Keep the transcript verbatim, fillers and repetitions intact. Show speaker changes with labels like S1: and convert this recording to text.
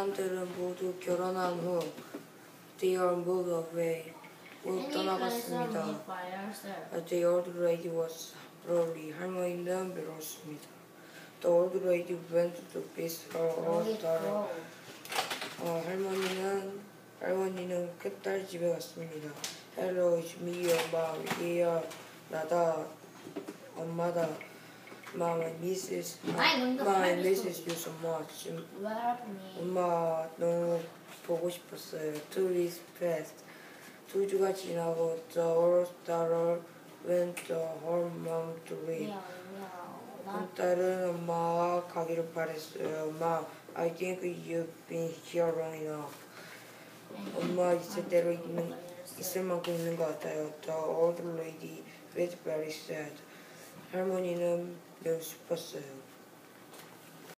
S1: 사람들은 모두 결혼한 후 they all moved away. 못 떠나갔습니다. The old lady was lonely. 할머니는 외로웠습니다. The old lady went to visit her old daughter. 어, 할머니는 할머니는 큰딸 집에 갔습니다. Hello, it's me, your mom. Yeah, 나다. 엄마다. Mom, I miss this. Mom, I miss you so much. 엄마 너무 보고 싶었어요. Two weeks passed. 두 주가 지나고 the old daughter went to her mom to live. 큰딸은 엄마와 가기를 바랬어요. 엄마, I think you've been here long enough. 엄마 있을 대로 있는, 있을 만큼 있는 것 같아요. The old lady was very sad. 할머니는 매우 슬펐어요.